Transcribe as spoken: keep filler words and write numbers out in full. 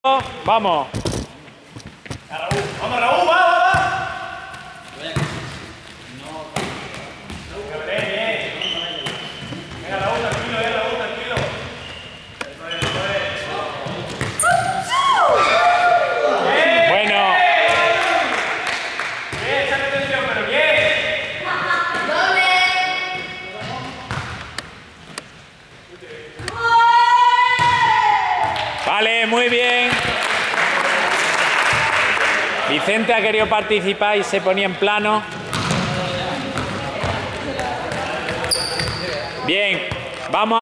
Vamos. Vamos, Raúl, va, va, va. Venga, Raúl, tranquilo, eh, Raúl, tranquilo. Eso es, eso es. Bueno. Bien, échale atención, pero bien. Vale, muy bien. Vicente ha querido participar y se ponía en plano. Bien, vamos.